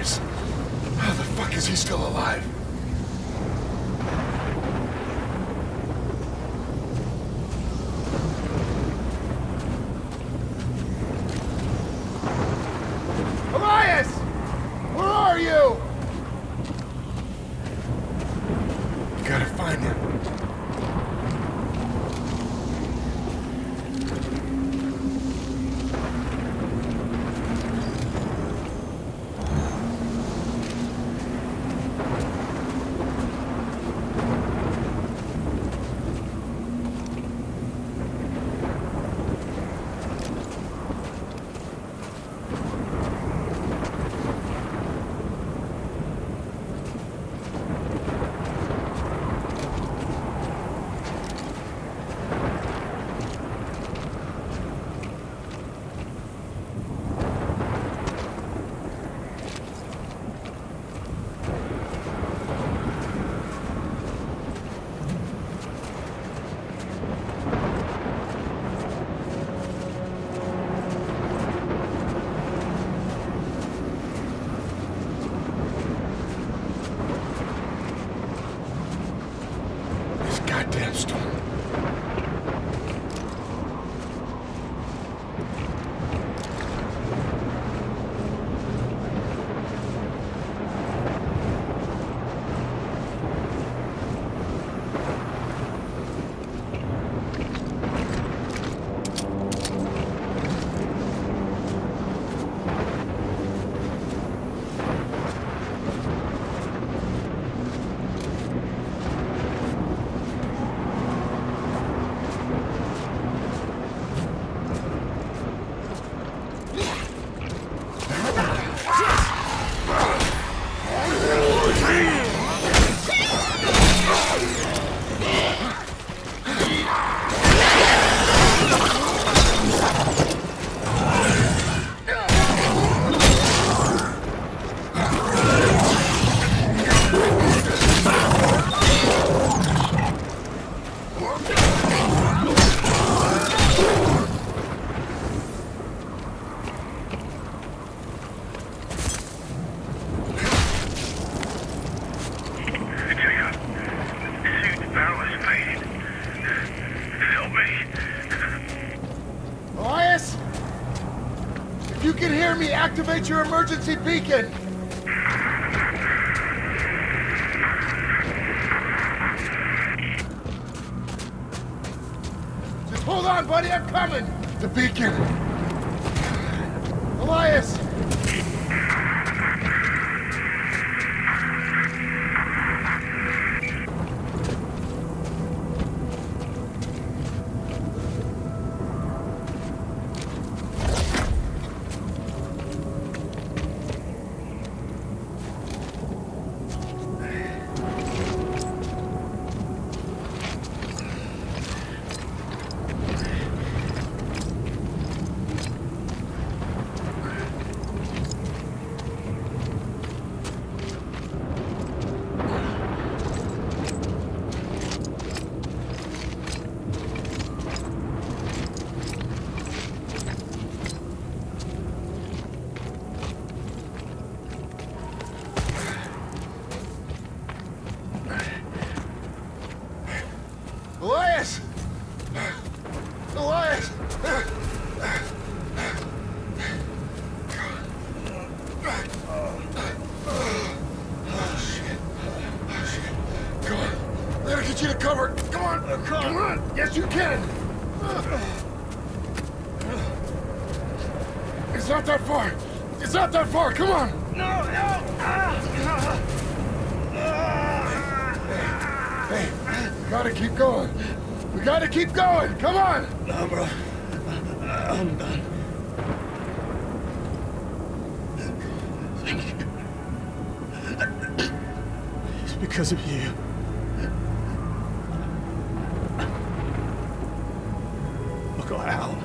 treacherous. How the fuck is he still alive? Elias! Where are you? You gotta find him. Goddamn storm. Elias? If you can hear me, activate your emergency beacon! Just hold on, buddy, I'm coming! The beacon! Elias! Elias! Elias! Oh, shit. Oh, shit. Come on. I gotta get you to cover. Come on. Come on. Yes, you can. It's not that far. It's not that far. Come on. No, no. Hey, we gotta keep going. We gotta keep going. Come on. No, bro. I'm done. Thank you. It's because of you. I got out.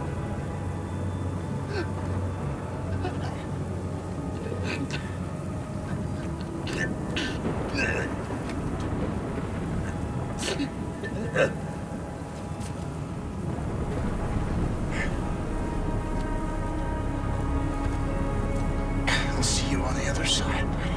I'll see you on the other side. side, buddy.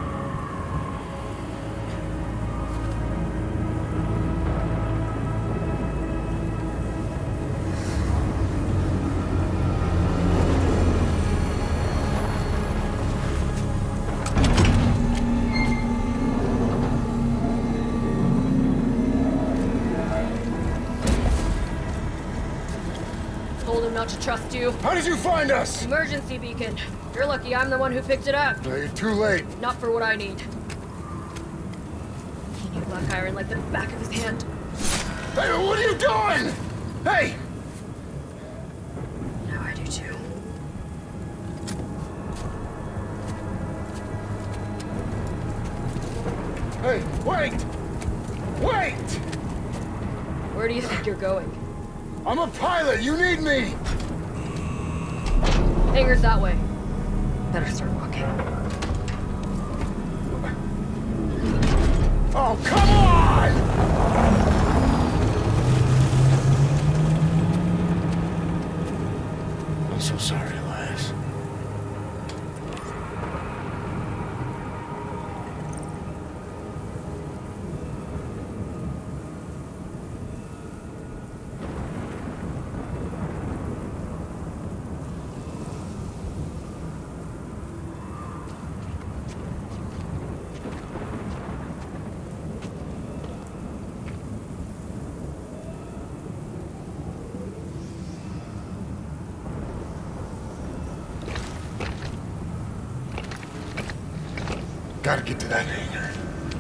Told him not to trust you. How did you find us? Emergency beacon. You're lucky I'm the one who picked it up. No, you're too late. Not for what I need. He knew Black Iron like the back of his hand. Hey, what are you doing? Hey! Now I do too. Hey, wait! Wait! Where do you think you're going? I'm a pilot! You need me! Hangar's that way. Better start walking. Oh, come on! I'm so sorry, Elias. Gotta get to that hangar.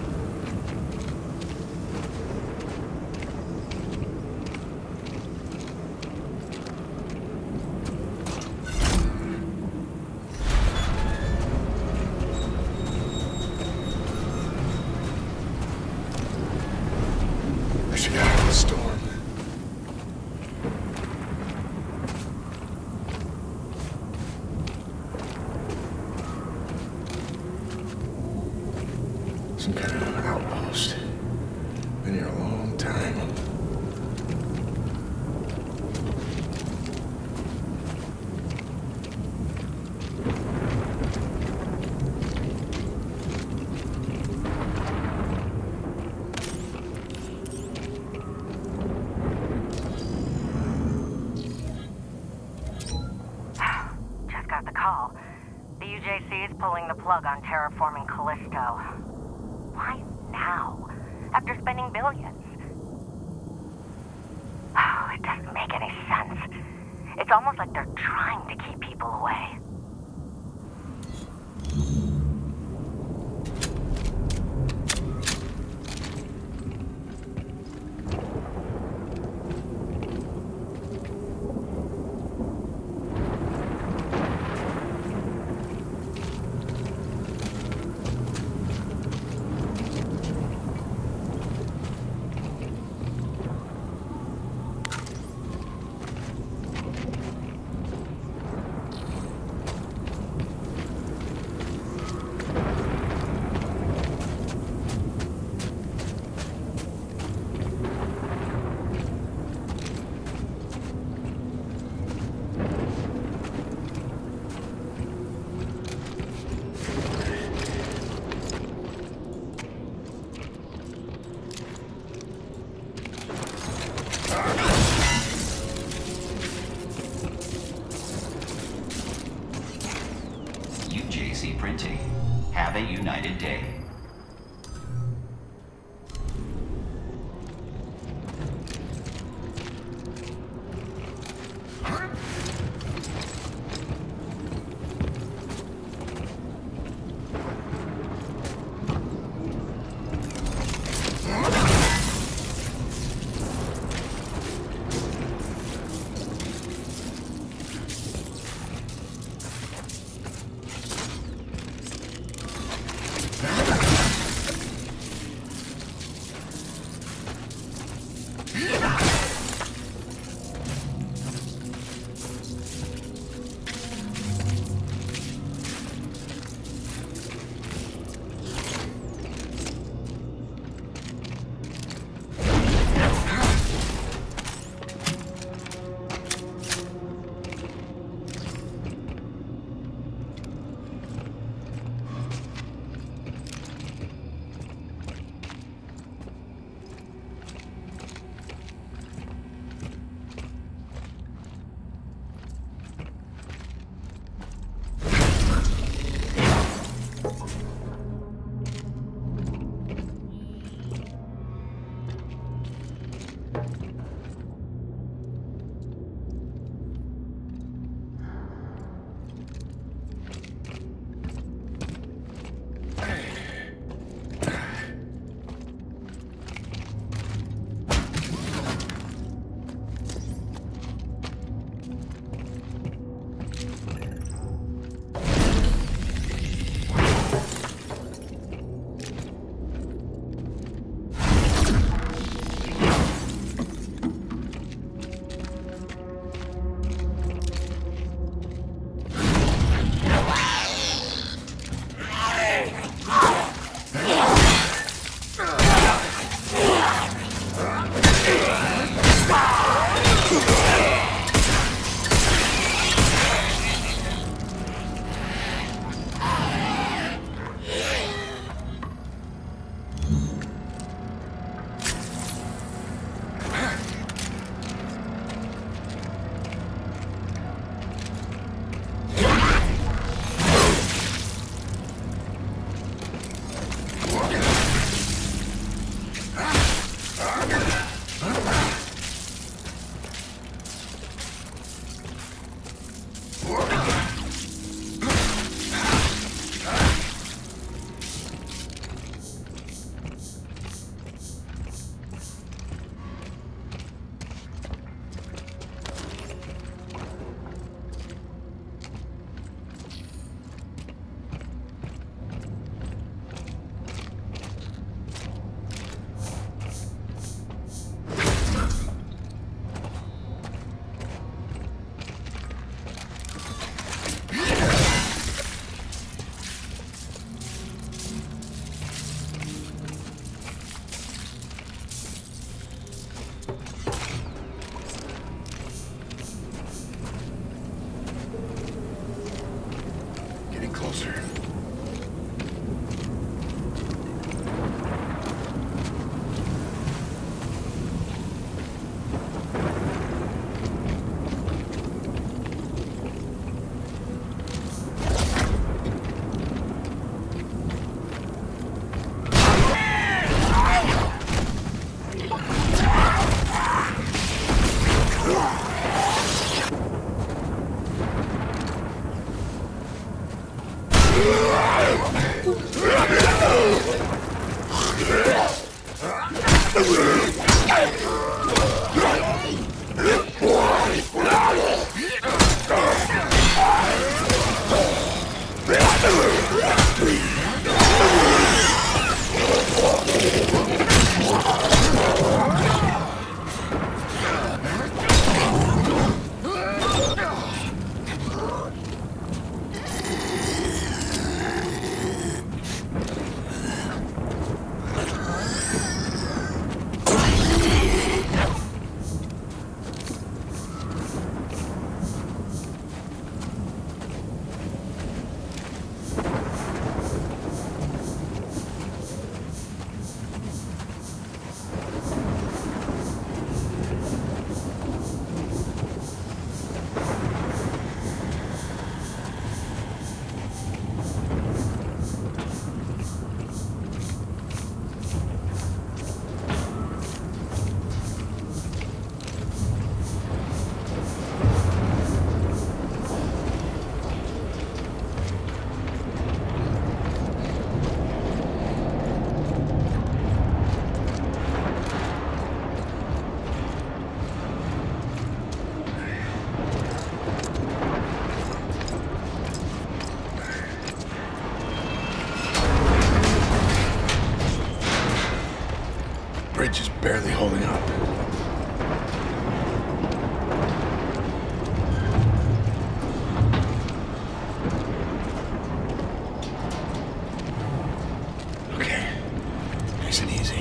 I should get out of the storm. Some kind of outpost. Been here a long time. Just got the call. The UJC is pulling the plug on terraforming Callisto. Why now? After spending billions? Oh, it doesn't make any sense. It's almost like they're trying to keep people away. UJC Printing. Have a united day. Ah! Bridge is barely holding up. Okay, nice and easy.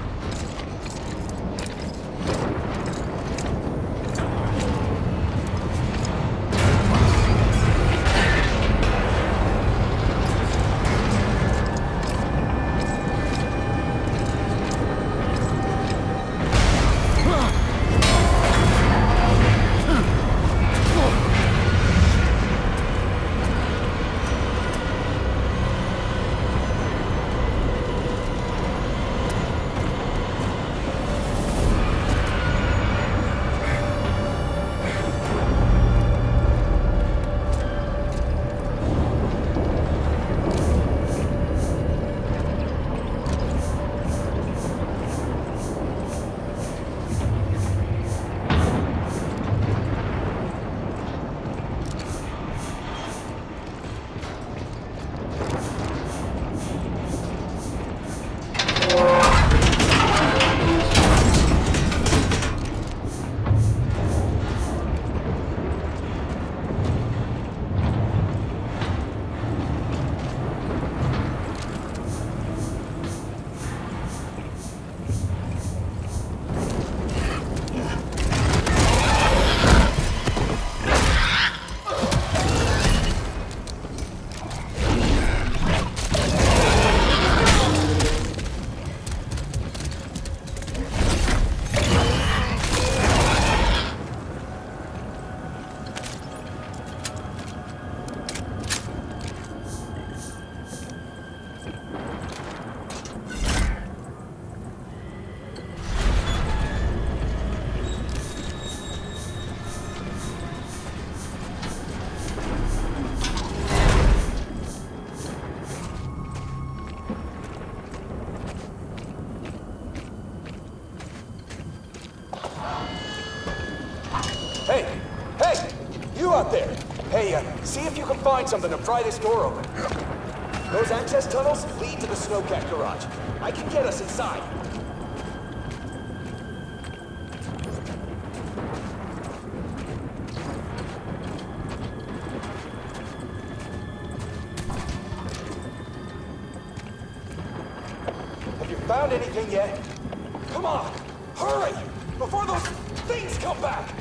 Hey! Hey! You out there! Hey, see if you can find something to pry this door open. Those access tunnels lead to the snowcat garage. I can get us inside. Have you found anything yet? Come on! Hurry! Before those things come back!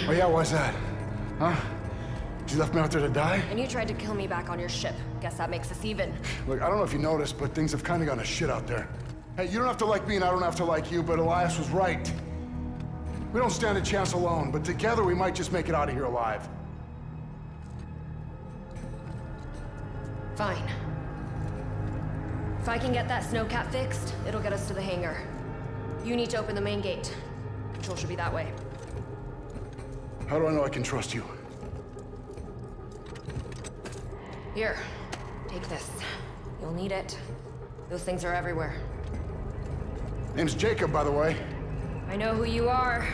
Oh yeah, why's that? Huh? You left me out there to die? And you tried to kill me back on your ship. Guess that makes us even. Look, I don't know if you noticed, but things have kind of gone to shit out there. Hey, you don't have to like me and I don't have to like you, but Elias was right. We don't stand a chance alone, but together we might just make it out of here alive. Fine. If I can get that snowcat fixed, it'll get us to the hangar. You need to open the main gate. Control should be that way. How do I know I can trust you? Here, take this. You'll need it. Those things are everywhere. Name's Jacob, by the way. I know who you are.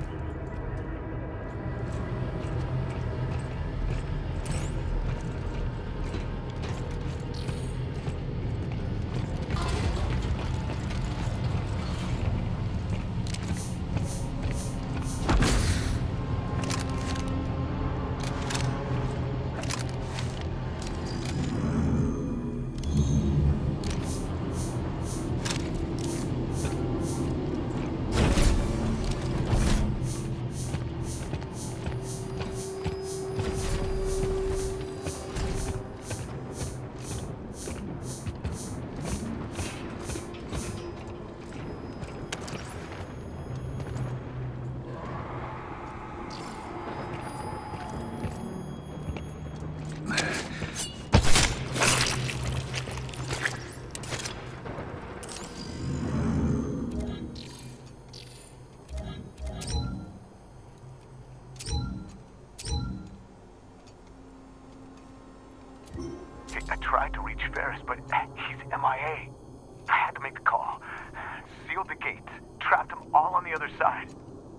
I tried to reach Ferris, but he's MIA. I had to make the call. Sealed the gate. Trapped them all on the other side.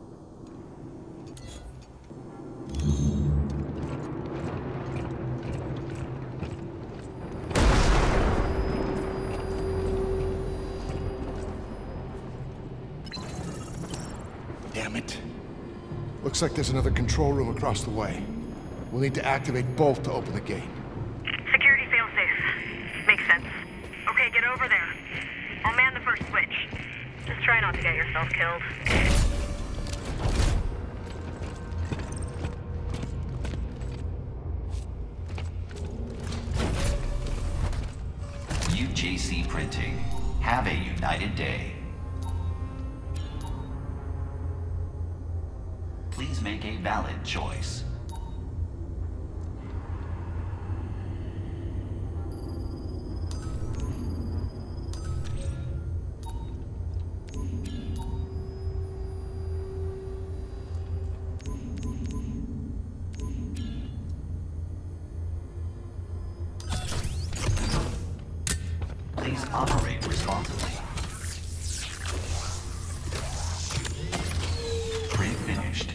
Damn it. Looks like there's another control room across the way. We'll need to activate both to open the gate. Security failsafe. Makes sense. Okay, get over there. I'll man the first switch. Just try not to get yourself killed. UJC Printing. Have a united day. Please make a valid choice. Please operate responsibly. Print finished.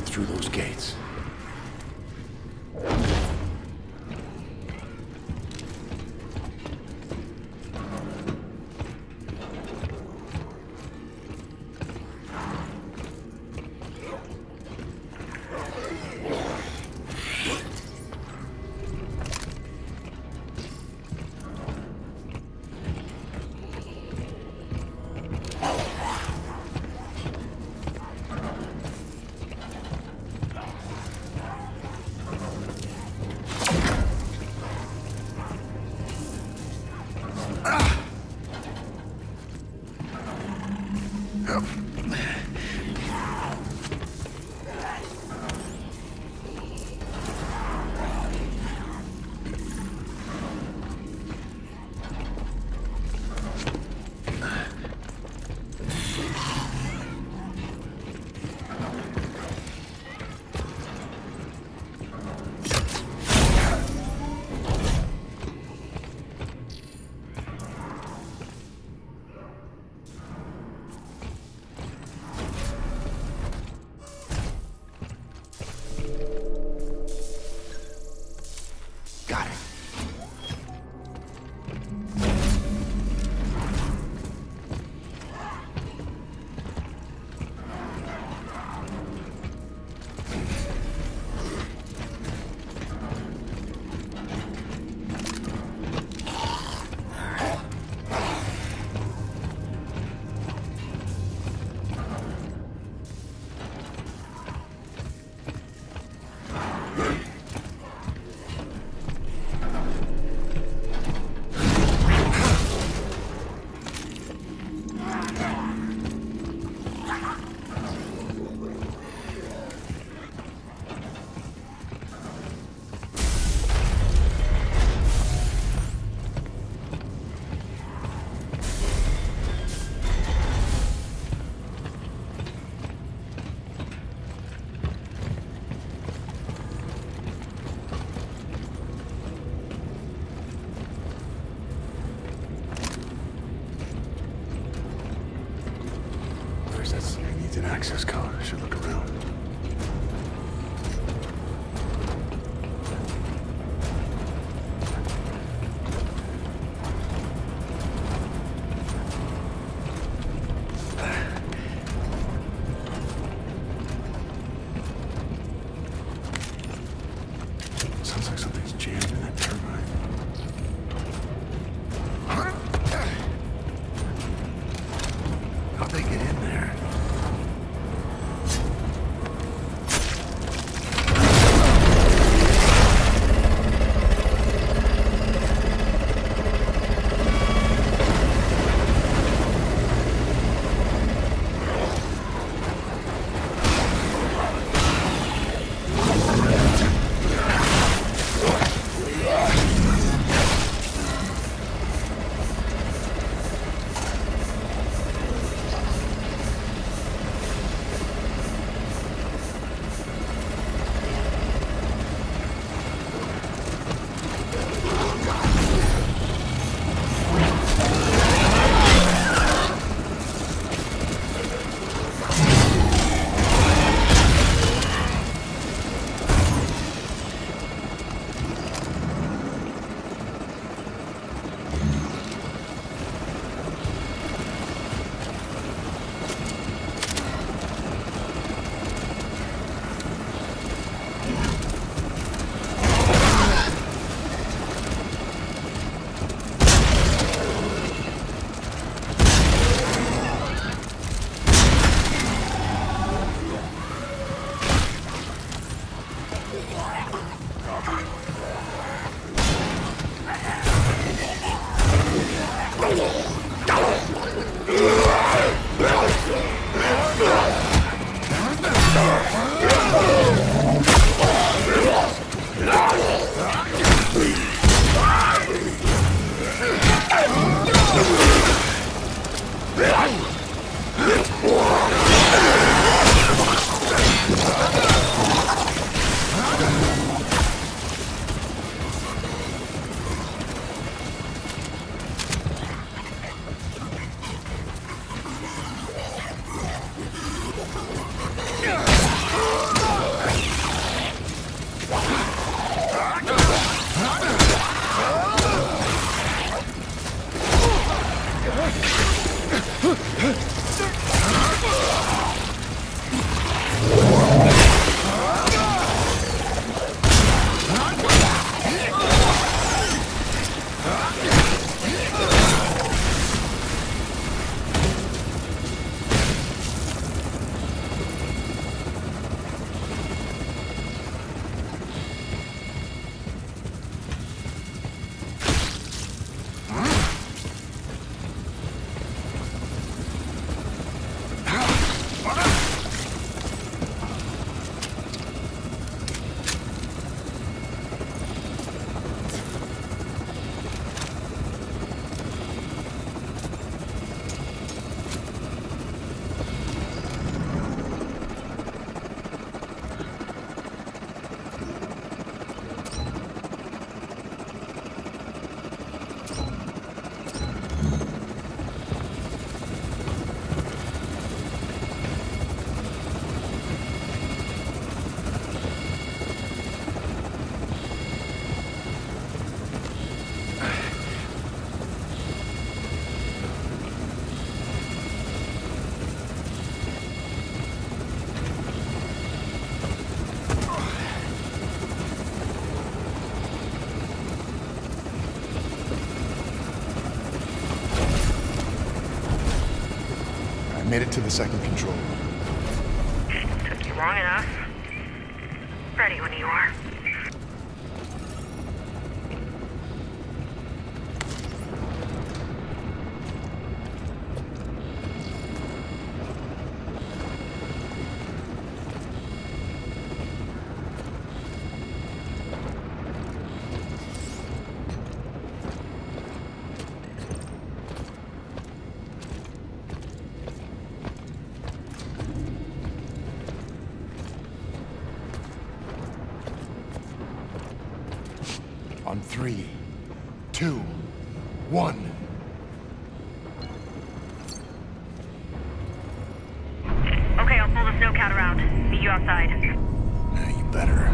through those gates. An access code. I should look around. Sounds like something's jammed in that turbine. How'd they get in there? Made it to the second control room. Took you long enough. Ready when you are. On 3, 2, 1. Okay, I'll pull the snowcat around. Meet you outside. Yeah, you better.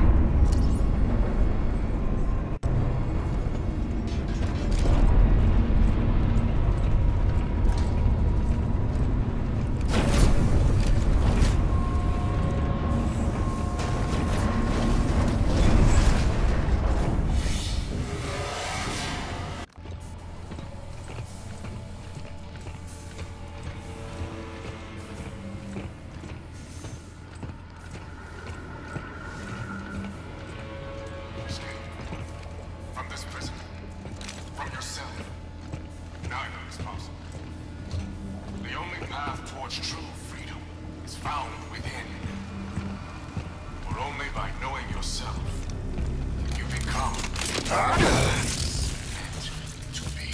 From this prison. From yourself. Neither is possible. The only path towards true freedom is found within. For only by knowing yourself can you become meant to be.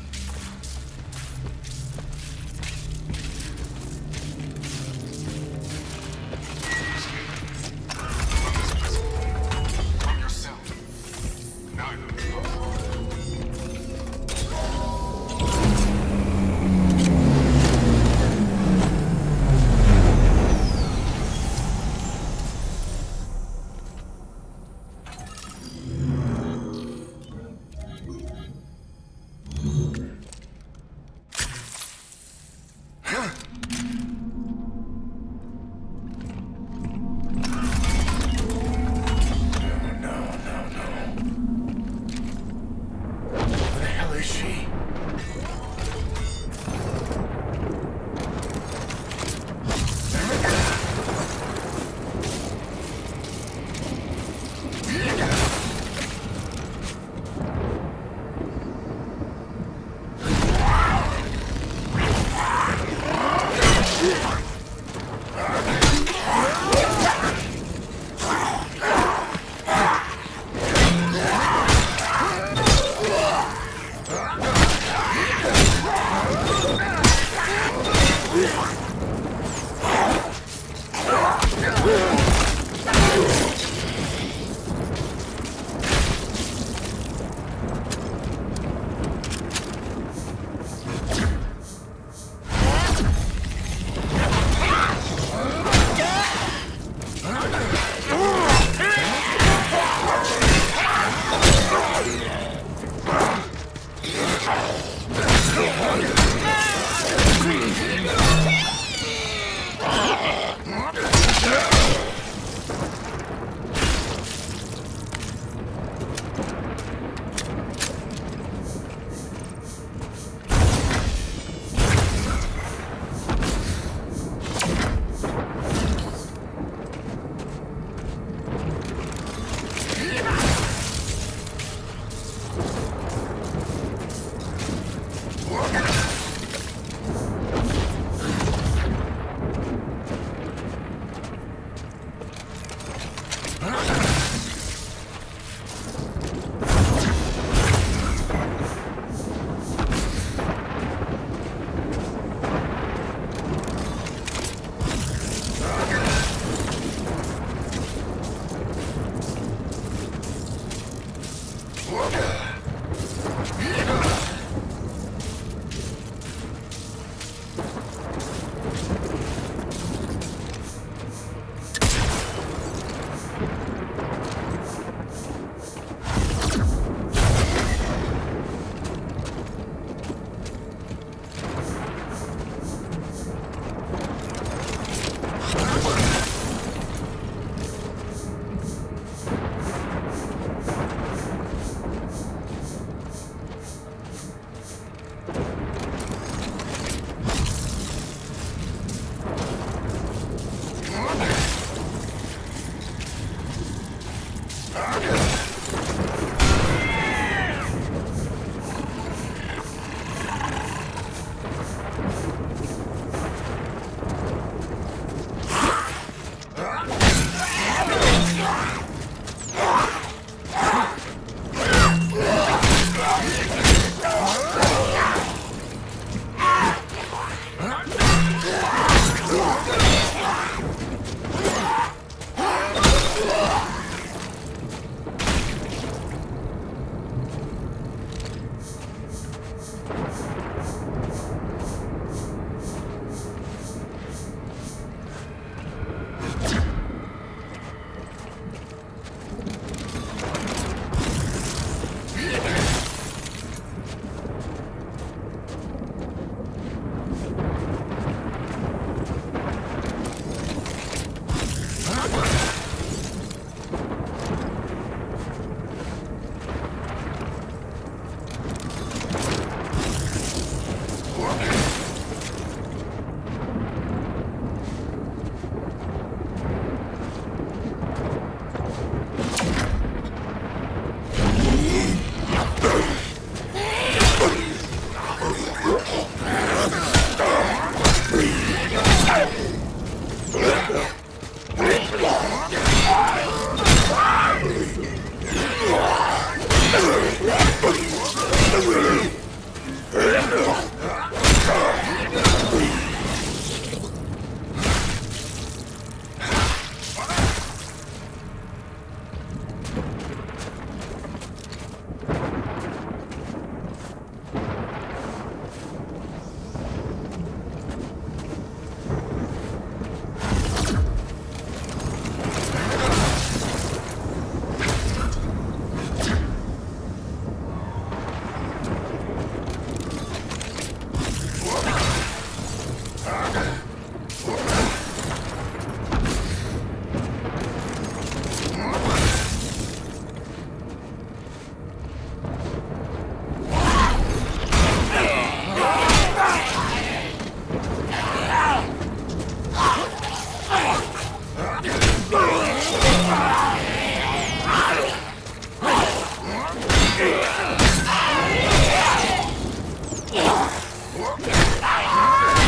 From this prison. From yourself. Neither is possible.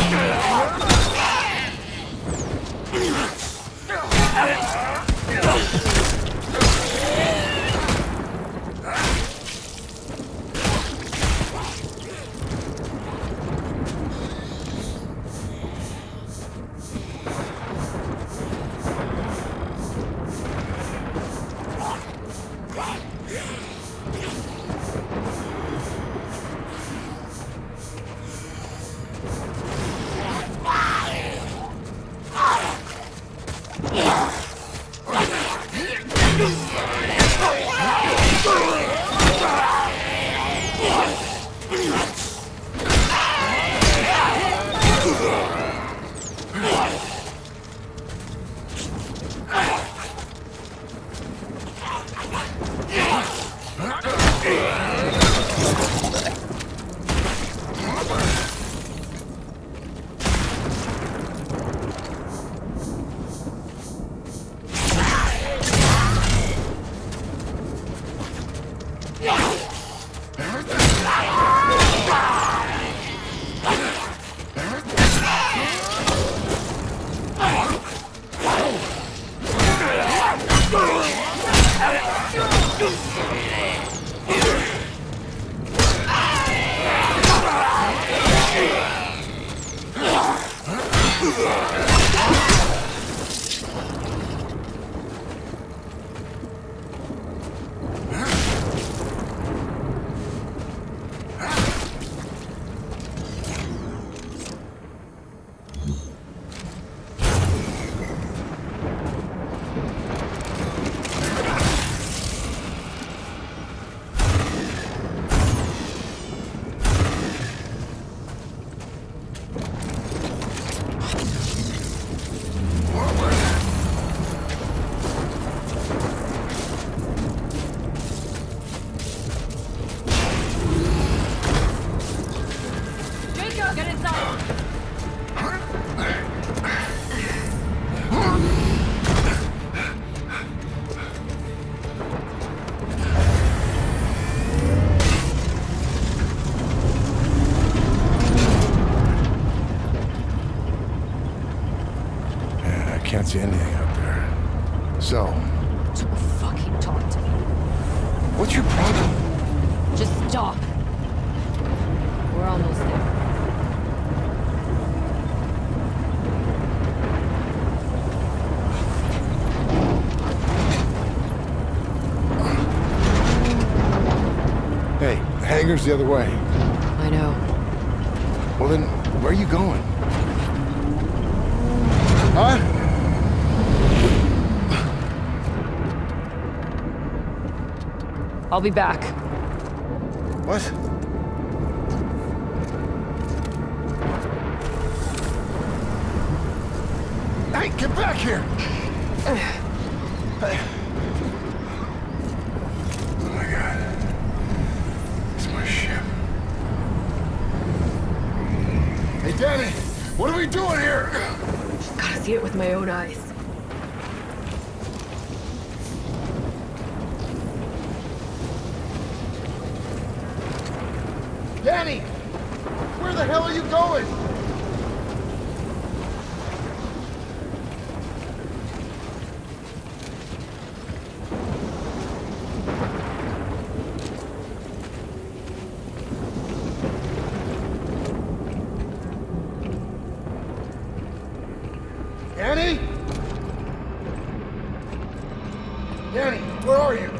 Can't see anything up there. So, Don't fucking talk to me. what's your problem? Just stop. We're almost there. Hey, the hangar's the other way. I know. Well then, where are you going? Huh? I'll be back. What? Hey, get back here! Hey. Oh my God. It's my ship. Hey, Danny! What are we doing here? Gotta see it with my own eyes. Danny! Where the hell are you going? Danny? Danny, where are you?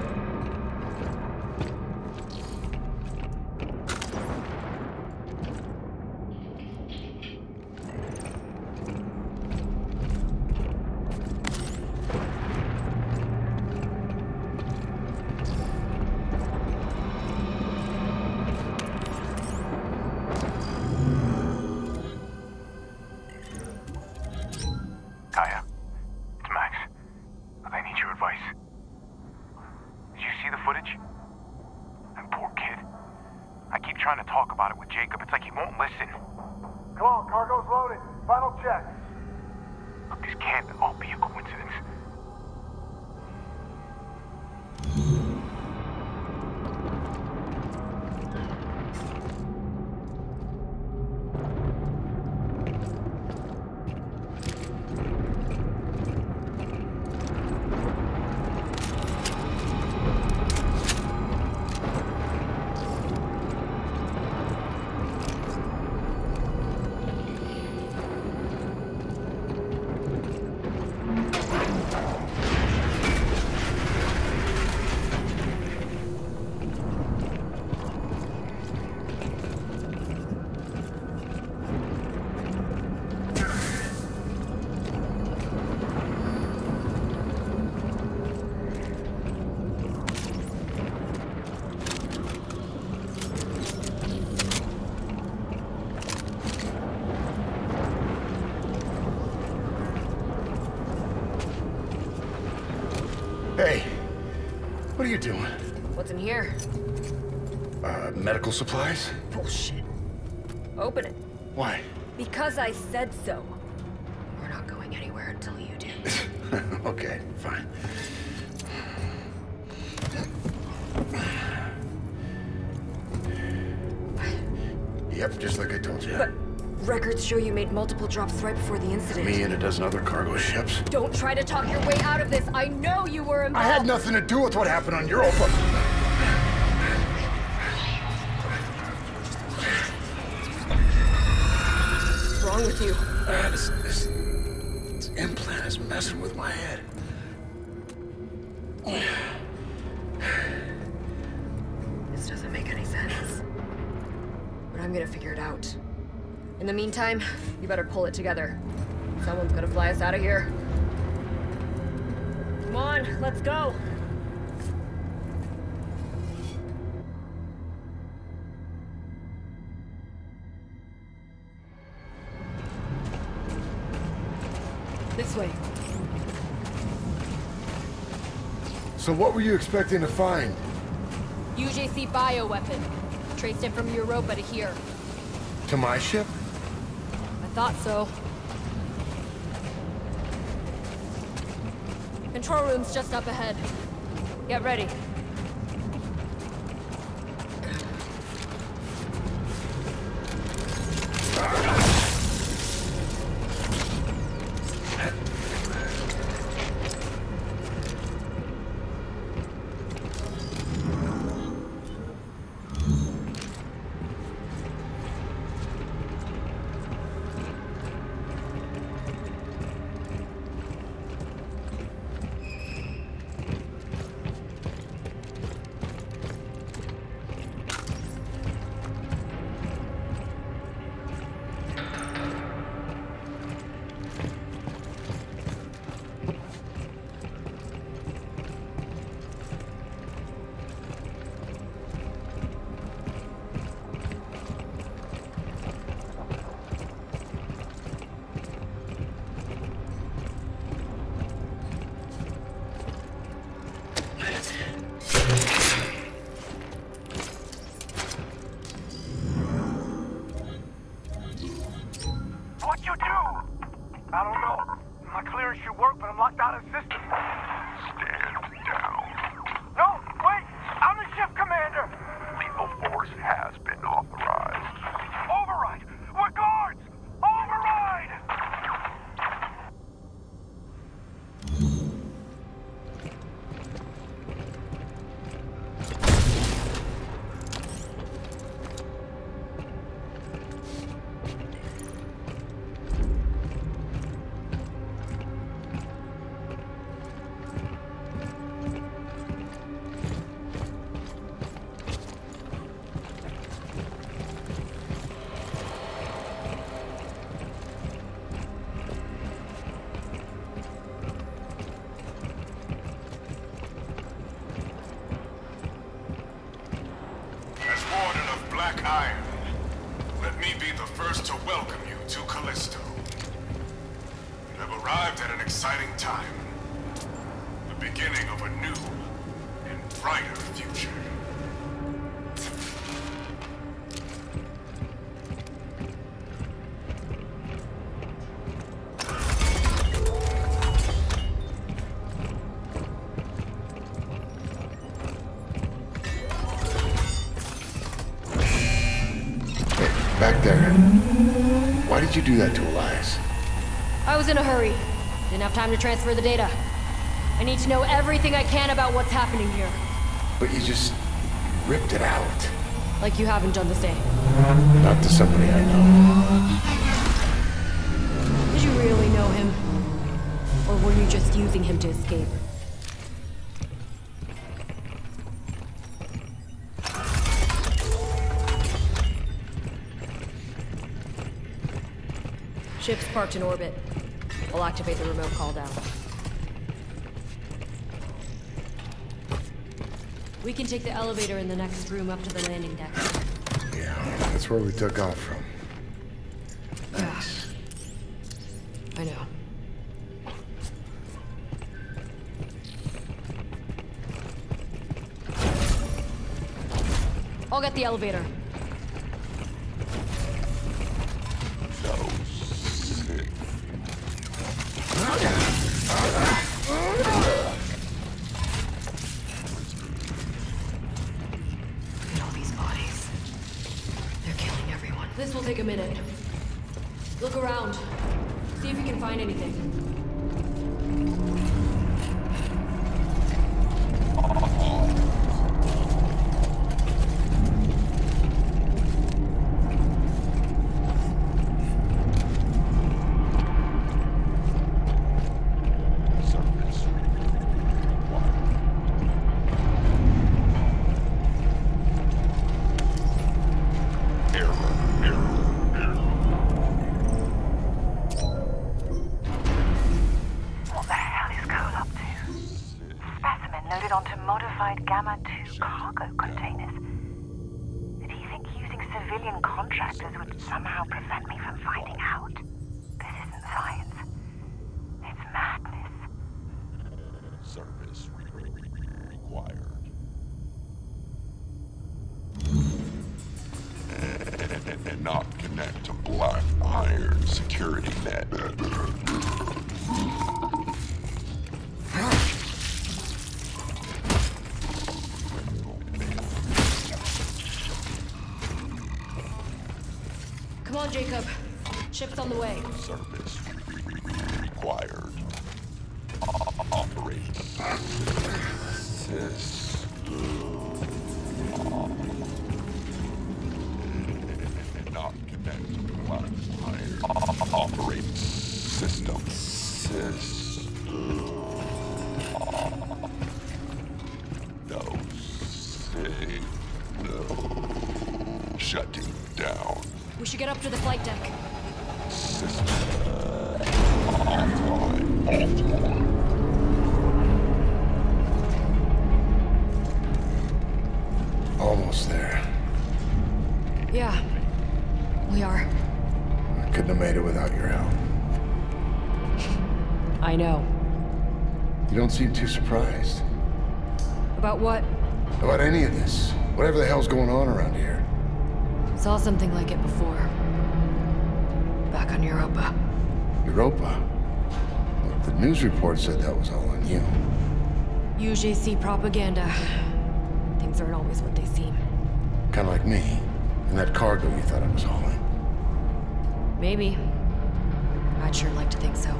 Kaya, it's Max. I need your advice. Did you see the footage? That poor kid. I keep trying to talk about it with Jacob. It's like he won't listen. Come on, cargo's loaded. Final check. Look, this can't all be a coincidence. Hey, what are you doing? What's in here? Medical supplies? Bullshit. Open it. Why? Because I said so. We're not going anywhere until you do. Okay, fine. Yep, just like I told you. But records show you made multiple drops right before the incident. Me and a dozen other cargo ships. Don't try to talk your way out of this. I know you were involved. I had nothing to do with what happened on Europa. What's wrong with you? This implant is messing with my head. This doesn't make any sense. But I'm gonna figure it out. In the meantime, you better pull it together. Someone's gonna fly us out of here. Come on, let's go. This way. So what were you expecting to find? UJC bioweapon. Traced it from Europa to here. To my ship? I thought so. Control room's just up ahead. Get ready. What'd you do? I don't know. My clearance should work, but I'm locked out of the system. Stand down. No, wait! I'm the ship commander! Lethal force has been authorized. Override! We're guards! Override! Black Iron, let me be the first to welcome you to Callisto. You have arrived at an exciting time. The beginning of a new and brighter future. Back there. Why did you do that to Elias? I was in a hurry. Didn't have time to transfer the data. I need to know everything I can about what's happening here. But you just ripped it out. Like you haven't done the same. Not to somebody I know. Did you really know him? Or were you just using him to escape? Ship's parked in orbit. I'll activate the remote call down. We can take the elevator in the next room up to the landing deck. Yeah, that's where we took off from. Nice. I know. I'll get the elevator. This will take a minute. Look around. See if you can find anything. Somehow prevent me from finding out. This isn't science. It's madness. Service required. And not connect to black iron security net. Come on, Jacob. Ship's on the way. Service required. Operate. Not connect to black iron. Operate. System. No. Shutting down. We should get up to the flight deck. System. Offline. Almost there. Yeah, we are. I couldn't have made it without your help. I know. You don't seem too surprised. About what? About any of this. Whatever the hell's going on around here. Saw something like it before. Back on Europa. Europa? Well, the news report said that was all on you. UJC propaganda. Things aren't always what they seem. Kind of like me. And that cargo you thought I was hauling. Maybe. I'd sure like to think so.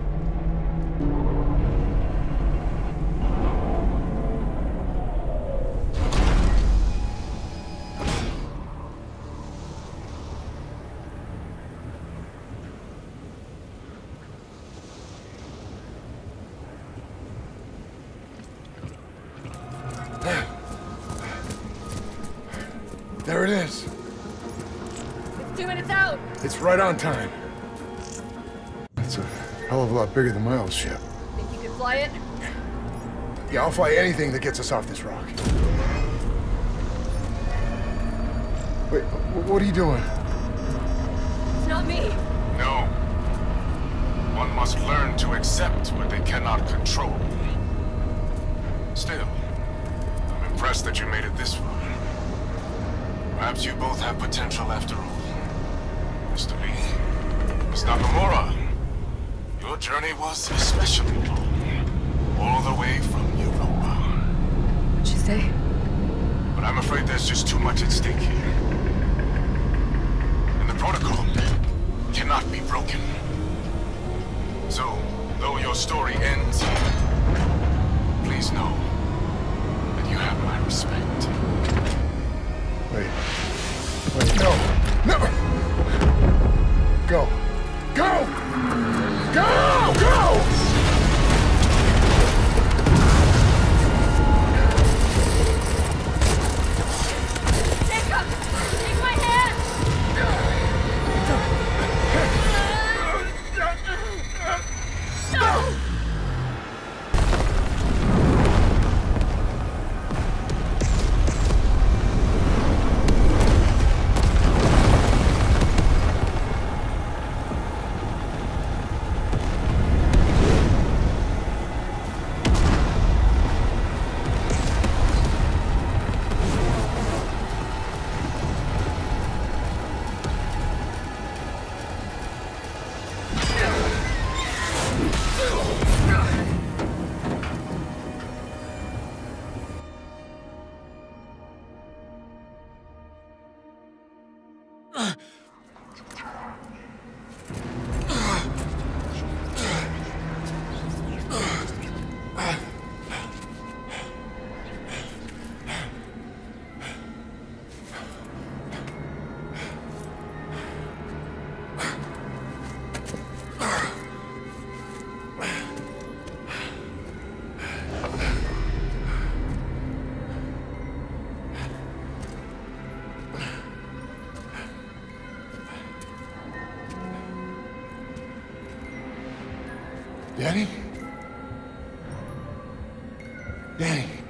There it is. It's 2 minutes out. It's right on time. It's a hell of a lot bigger than my old ship. Think you can fly it? Yeah, I'll fly anything that gets us off this rock. Wait, what are you doing? It's not me. No. One must learn to accept what they cannot control. Still, I'm impressed that you made it this far. Perhaps you both have potential after all. Mr. Lee, Ms. Nakamura, your journey was especially long. All the way from Europa. What'd you say? But I'm afraid there's just too much at stake here. And the protocol cannot be broken. So, though your story ends here, please know that you have my respect. Wait, no! Go! Go! Go! Go! Jacob! Take my hand! No! Danny? Danny.